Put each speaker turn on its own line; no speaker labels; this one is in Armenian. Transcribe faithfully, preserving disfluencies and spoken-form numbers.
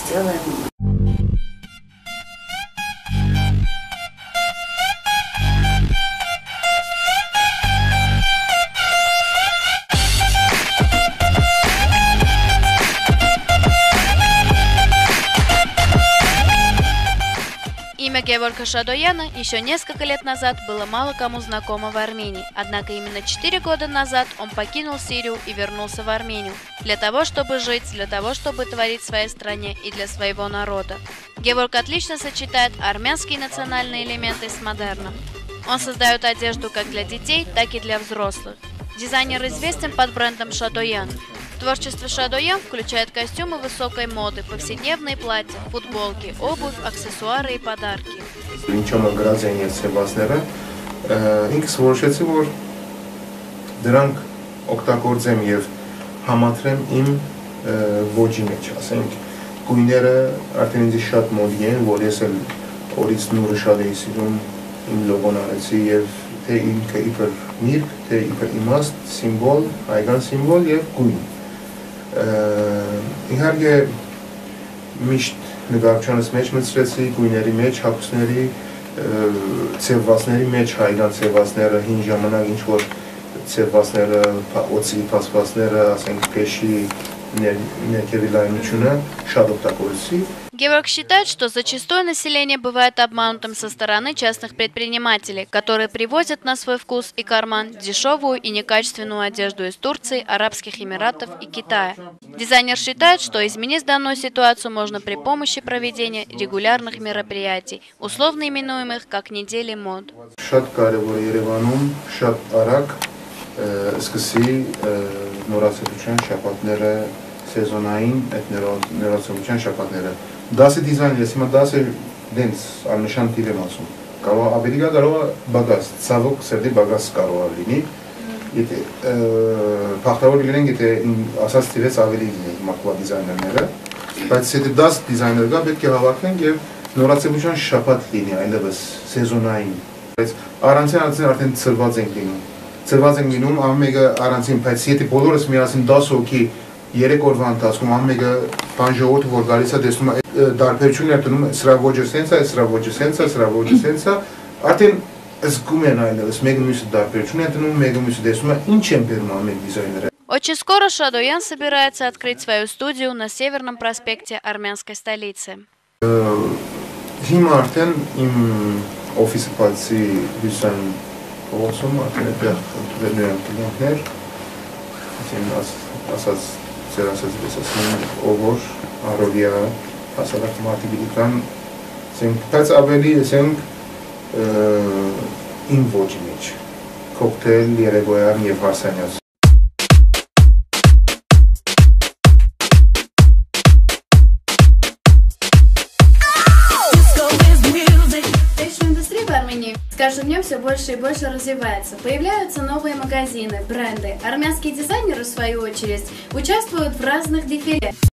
сделаем.
Имя Геворга Шадояна еще несколько лет назад было мало кому знакомо в Армении, однако именно четыре года назад он покинул Сирию и вернулся в Армению для того, чтобы жить, для того, чтобы творить в своей стране и для своего народа. Геворг отлично сочетает армянские национальные элементы с модерном. Он создает одежду как для детей, так и для взрослых. Дизайнер известен под брендом Шадоян. Творчество Шадоян включает костюмы высокой моды, повседневные платья, футболки, обувь, аксессуары и подарки.
Ինչոմը գրած են եւ սեվասները, ինքս որոշեցի, որ դրանք օգտագործեմ եւ համադրեմ իմ ոճի մեջ, ասենք, գույները արդեն ինձ շատ մոդի են, որ ես էլ օրից նուրը շատ էի սիրում, իմ լոգոն արեցի եւ թե ինքը իբր միրգ, թե իբր իմաստ, սիմվոլ, հայկական սիմվոլ եւ գույն։ Իհարկե միշտ նկարչանս մեջ մտցրեցի գույների մեջ, հագուստների, ցևվածների մեջ, հայկական ցևվածները, հին ժամանակ ինչ որ ցևվածները, օծի փաստվածները, ասենք փեշի ներքևի լայնությունը շատ օգտագործի։
Геворг считает, что зачастую население бывает обманутым со стороны частных предпринимателей, которые привозят на свой вкус и карман дешевую и некачественную одежду из Турции, Арабских Эмиратов и Китая. Дизайнер считает, что изменить данную ситуацию можно при помощи проведения регулярных мероприятий, условно именуемых как недели мод.
Դասը դիզայներ ես, հիմա դասը դենց աննշան տիվ եմ ասում, կարող ավելի գա կարող բագաս, ցավոք սերդի բագաս կարող է լինի, եթե պախտավոր լինեն, եթե ասած տիվեց ավելի լինի մակվա դիզայներները, բայց եթե դաս դիզայներ գա, պետք է հավաքվենք և նորացებության շապատ լինի, այլևս սեզոնային, բայց առանցին արդեն արդեն ծրված ենք լինում, ծրված ենք լինում, ամենը առանցին, բայց եթե բոլորս միասին դաս հոգի երեք օրվա ընթացքում ամենը բան ժողովուրդը որ գալիս է տեսնում է դարբերություններ տնում սրա ոճը սենց է, սրա ոճը սենց է, սրա ոճը սենց է, արդեն զգում են այլևս մեկը մյուսը դարբերություն է տնում, մեկը մյուսը տեսնում է, ինչ են բերում ամեն դիզայները։
Очень скоро Шадоян собирается открыть свою студию на Северном проспекте армянской столицы.
Հիմա արդեն իմ օֆիսը բացի Հյուսիսային փողոցում արդեն այդտեղ ընդունելու եմ կլիենտներ, ասած ձեր ասած ես ասում ով որ առօրյա հասարակ մարդիկ կան, բայց ավելի ասենք իմ ոճի մեջ, կոկտեյլ, երեկոյան եւ հարսանյաց։
В Армении с каждым днем все больше и больше развивается. Появляются новые магазины, бренды. Армянские дизайнеры, в свою очередь, участвуют в разных дефиле.